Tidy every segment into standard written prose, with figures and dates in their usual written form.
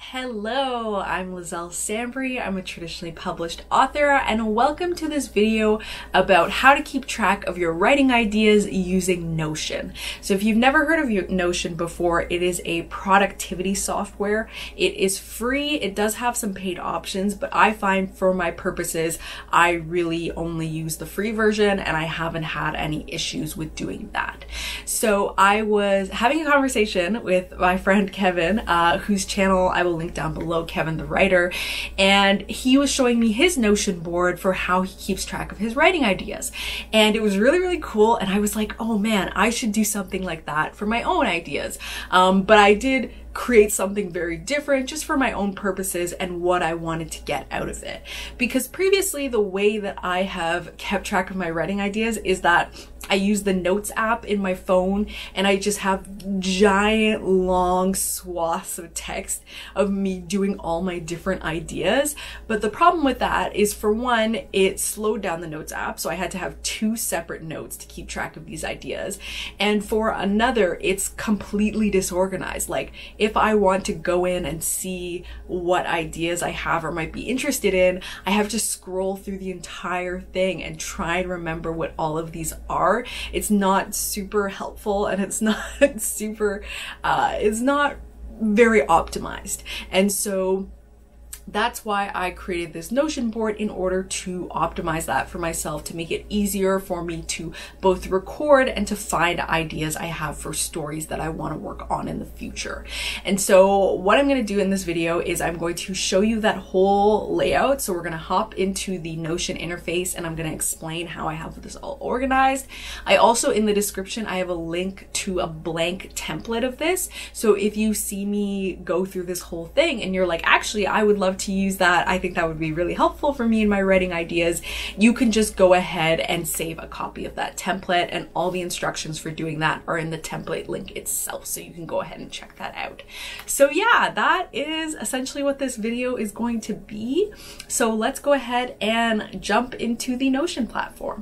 Hello, I'm Liselle Sambury. I'm a traditionally published author, and welcome to this video about how to keep track of your writing ideas using Notion. So if you've never heard of Notion before, it is a productivity software. It is free. It does have some paid options, but I find for my purposes, I really only use the free version, and I haven't had any issues with doing that. So I was having a conversation with my friend Kevin, whose channel I will link down below, Kevin the writer, and he was showing me his Notion board for how he keeps track of his writing ideas, and it was really cool, and I was like, oh man, I should do something like that for my own ideas. But I did create something very different just for my own purposes and what I wanted to get out of it, because previously the way that I have kept track of my writing ideas is that I use the Notes app in my phone, and I just have giant long swaths of text of me doing all my different ideas. But the problem with that is, for one, it slowed down the Notes app, so I had to have two separate notes to keep track of these ideas. And for another, it's completely disorganized. Like, if I want to go in and see what ideas I have or might be interested in, I have to scroll through the entire thing and try and remember what all of these are. It's not super helpful, and it's not super, it's not very optimized. And so that's why I created this Notion board, in order to optimize that for myself, to make it easier for me to both record and to find ideas I have for stories that I want to work on in the future. And so what I'm going to do in this video is I'm going to show you that whole layout. So we're going to hop into the Notion interface, and I'm going to explain how I have this all organized. I also, in the description, I have a link to a blank template of this. So if you see me go through this whole thing and you're like, actually, I would love to use that, I think that would be really helpful for me in my writing ideas, you can just go ahead and save a copy of that template, and all the instructions for doing that are in the template link itself, so you can go ahead and check that out. So yeah, that is essentially what this video is going to be. So let's go ahead and jump into the Notion platform.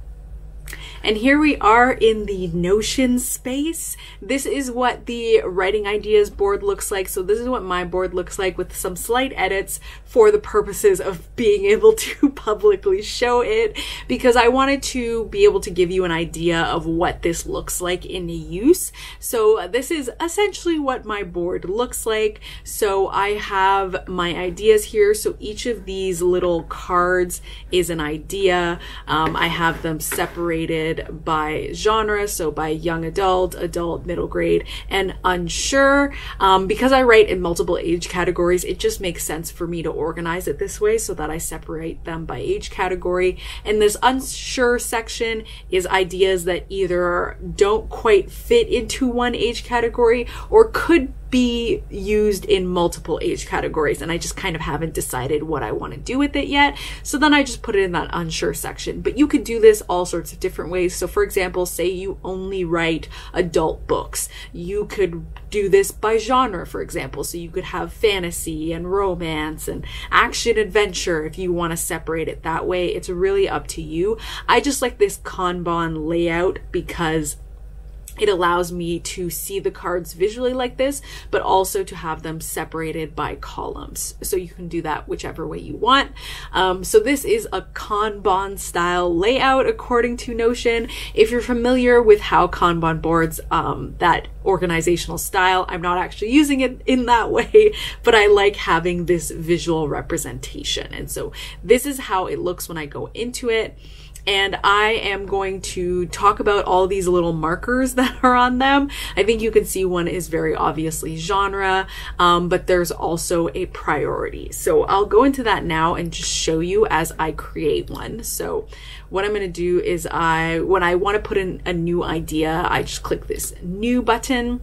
And here we are in the Notion space. This is what the writing ideas board looks like. So this is what my board looks like, with some slight edits for the purposes of being able to publicly show it, because I wanted to be able to give you an idea of what this looks like in use. So this is essentially what my board looks like. So I have my ideas here. So each of these little cards is an idea. I have them separated by genre, so by young adult, adult, middle grade, and unsure. Because I write in multiple age categories, it just makes sense for me to organize it this way, so that I separate them by age category. And this unsure section is ideas that either don't quite fit into one age category or could be used in multiple age categories, and I just kind of haven't decided what I want to do with it yet. So then I just put it in that unsure section. But you could do this all sorts of different ways. So for example, say you only write adult books. You could do this by genre, for example. So you could have fantasy and romance and action adventure if you want to separate it that way. It's really up to you. I just like this Kanban layout because it allows me to see the cards visually like this, but also to have them separated by columns. So you can do that whichever way you want. So this is a Kanban style layout according to Notion. If you're familiar with how Kanban boards, that organizational style, I'm not actually using it in that way, but I like having this visual representation. And so this is how it looks when I go into it. And I am going to talk about all these little markers that are on them. I think you can see one is very obviously genre, but there's also a priority. So I'll go into that now and just show you as I create one. So what I'm going to do is when I want to put in a new idea, I just click this new button.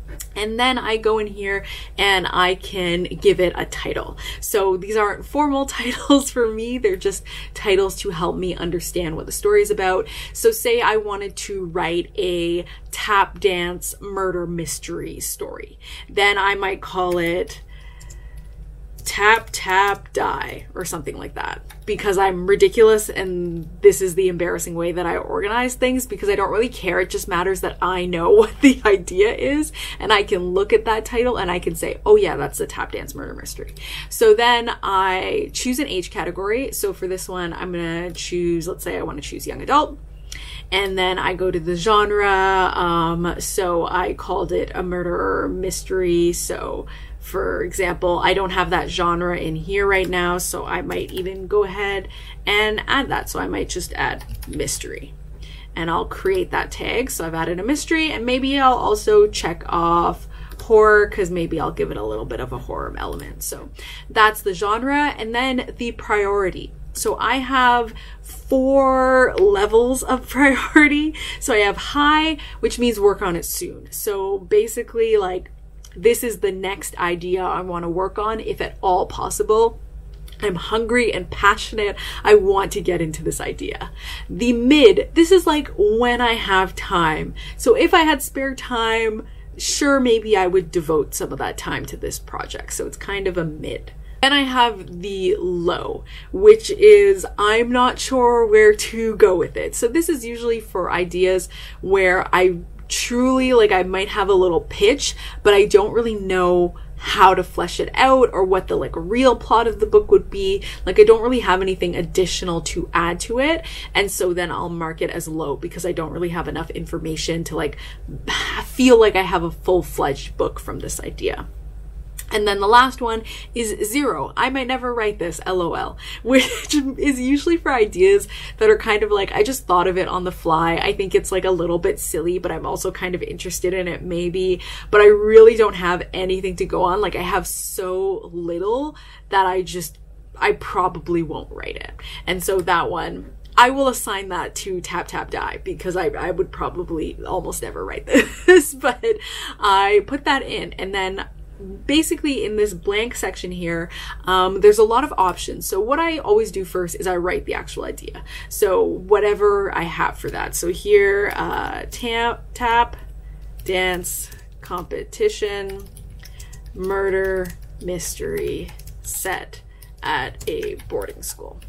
And then I go in here and I can give it a title. So these aren't formal titles for me. They're just titles to help me understand what the story is about. So say I wanted to write a tap dance murder mystery story. Then I might call it tap, tap, die, or something like that, because I'm ridiculous and this is the embarrassing way that I organize things, because I don't really care. It just matters that I know what the idea is and I can look at that title and I can say, oh yeah, that's the tap dance murder mystery. So then I choose an age category. So for this one, I'm gonna choose, let's say I want to choose young adult. And then I go to the genre. So I called it a murder mystery. So for example, I don't have that genre in here right now, so I might even go ahead and add that. So I might just add mystery and I'll create that tag. So I've added a mystery, and maybe I'll also check off horror, because maybe I'll give it a little bit of a horror element. So that's the genre. And then the priority. So I have 4 levels of priority. So I have high, which means work on it soon. So basically, like, this is the next idea I want to work on, if at all possible. I'm hungry and passionate. I want to get into this idea. The mid, this is like when I have time. So if I had spare time, sure, maybe I would devote some of that time to this project. So it's kind of a mid. Then I have the low, which is I'm not sure where to go with it. So this is usually for ideas where I truly, like, I might have a little pitch, but I don't really know how to flesh it out or what the like real plot of the book would be. Like, I don't really have anything additional to add to it. And so then I'll mark it as low, because I don't really have enough information to like feel like I have a full-fledged book from this idea. And then the last one is 0. I might never write this, LOL, which is usually for ideas that are kind of like, I just thought of it on the fly. I think it's like a little bit silly, but I'm also kind of interested in it maybe, but I really don't have anything to go on. Like, I have so little that I probably won't write it. And so that one, I will assign that to tap, tap, die, because I would probably almost never write this, but I put that in. And then basically in this blank section here, there's a lot of options. So what I always do first is I write the actual idea. So whatever I have for that. So here, tap, dance, competition, murder, mystery, set at a boarding school,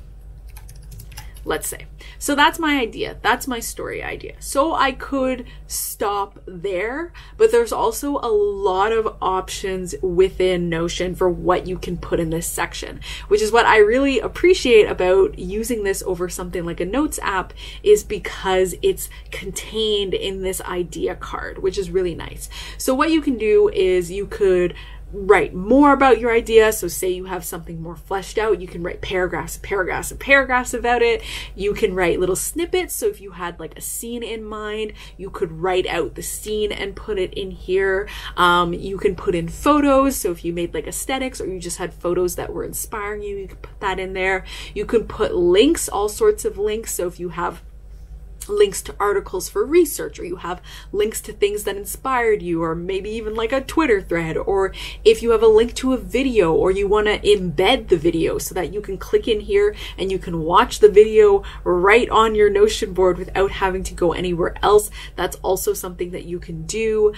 let's say. So that's my idea. That's my story idea. So I could stop there, but there's also a lot of options within Notion for what you can put in this section, which is what I really appreciate about using this over something like a notes app, is because it's contained in this idea card, which is really nice. So what you can do is you could write more about your idea. So say you have something more fleshed out, you can write paragraphs and paragraphs and paragraphs about it. You can write little snippets. So if you had like a scene in mind, you could write out the scene and put it in here. You can put in photos. So if you made like aesthetics, or you just had photos that were inspiring you, you could put that in there. You could put links, all sorts of links. So if you have links to articles for research, or you have links to things that inspired you, or maybe even like a Twitter thread, or if you have a link to a video, or you want to embed the video so that you can click in here and you can watch the video right on your Notion board without having to go anywhere else. That's also something that you can do.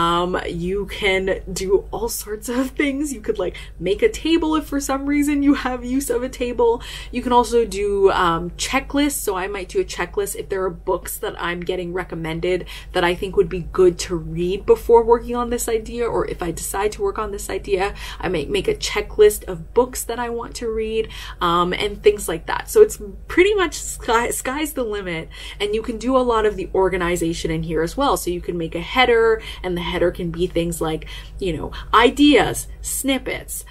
You can do all sorts of things. You could like make a table if for some reason you have use of a table. You can also do checklists. So I might do a checklist if there are books that I'm getting recommended that I think would be good to read before working on this idea, or if I decide to work on this idea, I might make a checklist of books that I want to read, and things like that. So it's pretty much sky's the limit, and you can do a lot of the organization in here as well. So you can make a header, and the header can be things like, you know, ideas, snippets,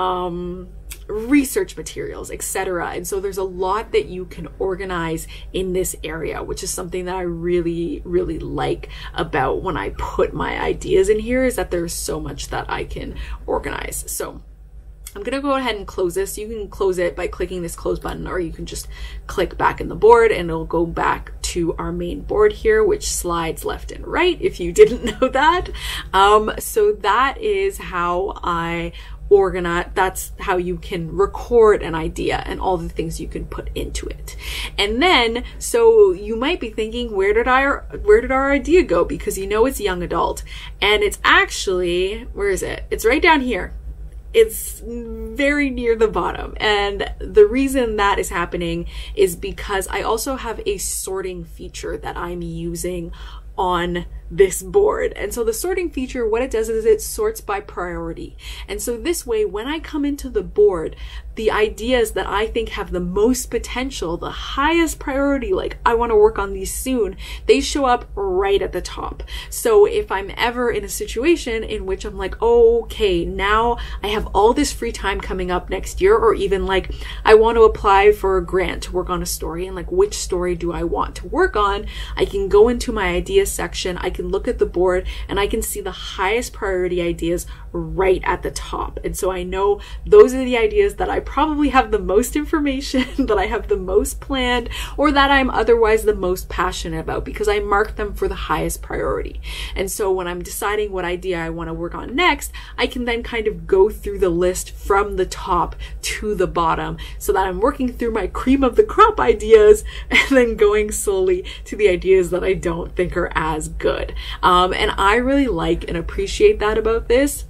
research materials, etc. And so there's a lot that you can organize in this area, which is something that I really, really like about when I put my ideas in here, is that there's so much that I can organize. So I'm going to go ahead and close this. You can close it by clicking this close button, or you can just click back in the board and it'll go back to our main board here, which slides left and right, if you didn't know that. So that is how I organize. That's how you can record an idea and all the things you can put into it. And then, so you might be thinking, where did our idea go? Because you know it's young adult, and it's actually, where is it? It's right down here. it's very near the bottom. And the reason that is happening is because I also have a sorting feature that I'm using on this board. And so the sorting feature, what it does is it sorts by priority. And so this way, when I come into the board, the ideas that I think have the most potential, the highest priority, like I want to work on these soon, they show up right at the top. So if I'm ever in a situation in which I'm like, okay, now I have all this free time coming up next year, or even like I want to apply for a grant to work on a story, and like which story do I want to work on, I can go into my ideas section, I can look at the board, and I can see the highest priority ideas right at the top. And so I know those are the ideas that I probably have the most information, that I have the most planned, or that I'm otherwise the most passionate about, because I mark them for the highest priority. And so when I'm deciding what idea I want to work on next, I can then kind of go through the list from the top to the bottom, so that I'm working through my cream of the crop ideas and then going slowly to the ideas that I don't think are as good. And I really like and appreciate that about this.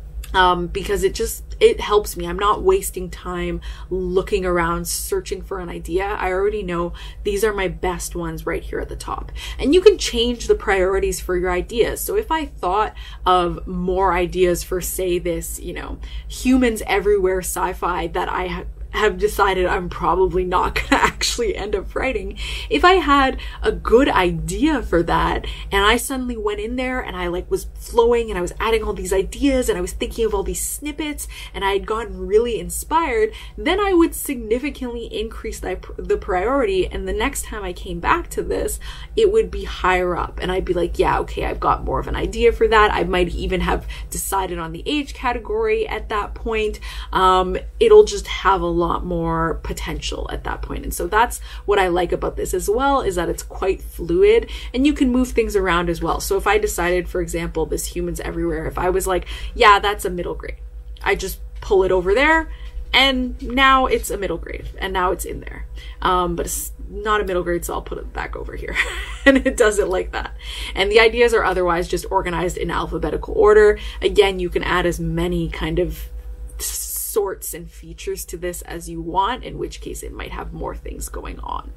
Because it helps me. I'm not wasting time looking around, searching for an idea. I already know these are my best ones right here at the top. And you can change the priorities for your ideas. So if I thought of more ideas for, say, this, humans everywhere sci-fi that I have decided I'm probably not going to actually end up writing, if I had a good idea for that and I suddenly went in there and I was flowing and I was adding all these ideas and I was thinking of all these snippets and I had gotten really inspired, then I would significantly increase the priority, and the next time I came back to this, it would be higher up and I'd be like, yeah, okay, I've got more of an idea for that. I might even have decided on the age category at that point. It'll just have a lot more potential at that point. And so that's what I like about this as well, is that it's quite fluid and you can move things around as well. So if I decided, for example, this humans everywhere, if I was like, yeah, that's a middle grade, I just pull it over there and now it's a middle grade and now it's in there. But it's not a middle grade, so I'll put it back over here. And it does it like that. And the ideas are otherwise just organized in alphabetical order. Again, you can add as many kind of sorts and features to this as you want, in which case it might have more things going on.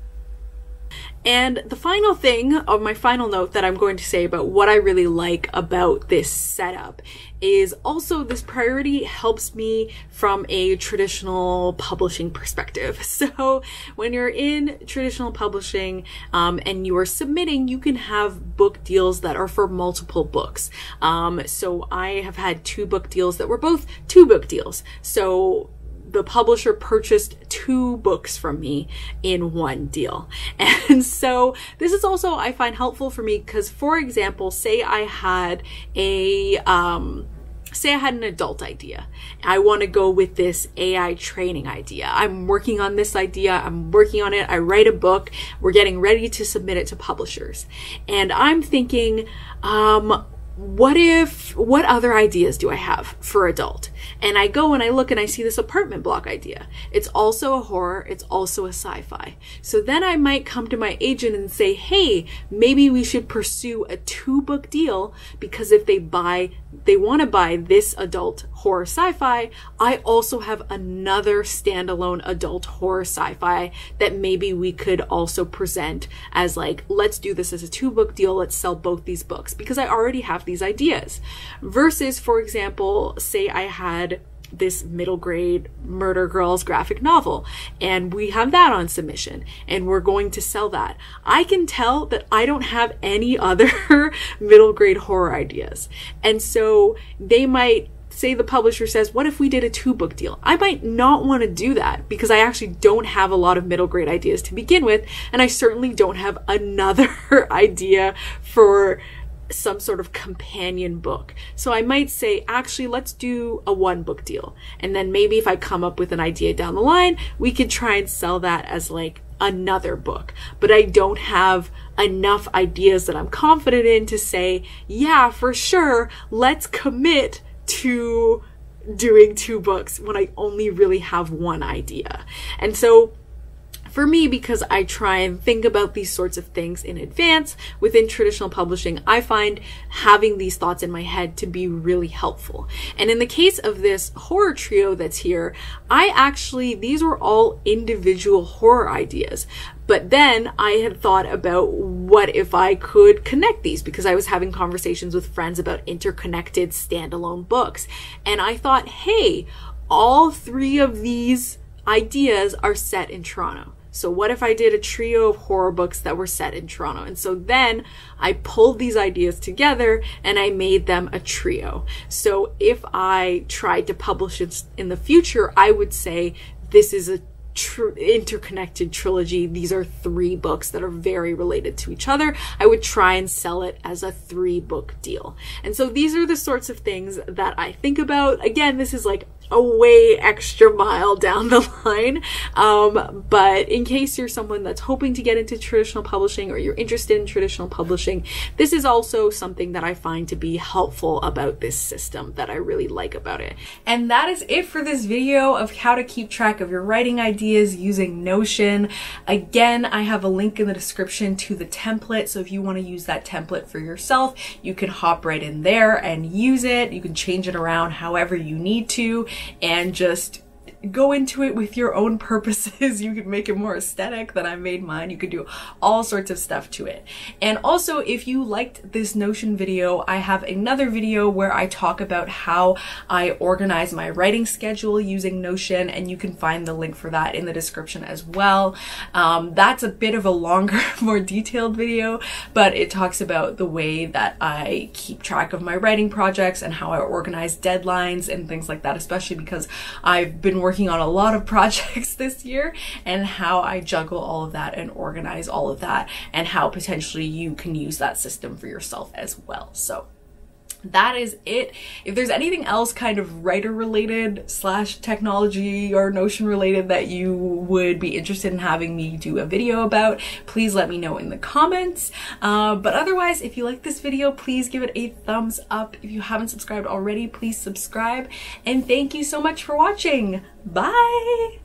And the final thing, of my final note that I'm going to say about what I really like about this setup, is also this priority helps me from a traditional publishing perspective. So when you're in traditional publishing and you are submitting, you can have book deals that are for multiple books. So I have had 2 book deals that were both 2 book deals. So the publisher purchased 2 books from me in one deal. And so this is also, I find, helpful for me because, for example, say I had an adult idea. I want to go with this AI training idea. I'm working on this idea. I'm working on it. I write a book. We're getting ready to submit it to publishers. And I'm thinking, what other ideas do I have for adult? And I go and I look and I see this apartment block idea. It's also a horror. It's also a sci-fi. So then I might come to my agent and say, hey, maybe we should pursue a 2-book deal, because if they want to buy this adult horror sci-fi, I also have another standalone adult horror sci-fi that maybe we could also present as like, let's do this as a 2-book deal. Let's sell both these books, because I already have these ideas. Versus, for example, say I had this middle grade Murder Girls graphic novel and we have that on submission and we're going to sell that. I can tell that I don't have any other middle grade horror ideas. And so they might say, the publisher says, what if we did a 2-book deal? I might not want to do that because I actually don't have a lot of middle grade ideas to begin with. And I certainly don't have another idea for some sort of companion book. So I might say, actually, let's do a 1-book deal. And then maybe if I come up with an idea down the line, we could try and sell that as like another book. But I don't have enough ideas that I'm confident in to say, yeah, for sure, let's commit to doing 2 books when I only really have one idea. And so For me, because I try and think about these sorts of things in advance within traditional publishing, I find having these thoughts in my head to be really helpful. And in the case of this horror trio that's here, these were all individual horror ideas. But then I had thought about what if I could connect these, because I was having conversations with friends about interconnected standalone books. And I thought, hey, all three of these ideas are set in Toronto. So what if I did a trio of horror books that were set in Toronto? And so then I pulled these ideas together and I made them a trio. So if I tried to publish it in the future, I would say this is a interconnected trilogy. These are 3 books that are very related to each other. I would try and sell it as a 3-book deal. And so these are the sorts of things that I think about. Again, this is like a way extra mile down the line. But in case you're someone that's hoping to get into traditional publishing, or you're interested in traditional publishing, this is also something that I find to be helpful about this system, that I really like about it. And that is it for this video of how to keep track of your writing ideas using Notion. Again, I have a link in the description to the template, so if you want to use that template for yourself, you can hop right in there and use it. You can change it around however you need to, and just go into it with your own purposes. You could make it more aesthetic than I made mine. You could do all sorts of stuff to it. And also, if you liked this Notion video, I have another video where I talk about how I organize my writing schedule using Notion, and you can find the link for that in the description as well. That's a bit of a longer, more detailed video, but it talks about the way that I keep track of my writing projects and how I organize deadlines and things like that, especially because I've been working on a lot of projects this year, and how I juggle all of that and organize all of that, and how potentially you can use that system for yourself as well. So that is it. If there's anything else kind of writer related / technology or Notion related that you would be interested in having me do a video about, please let me know in the comments. But otherwise, if you like this video, please give it a thumbs up. If you haven't subscribed already, please subscribe. And thank you so much for watching. Bye!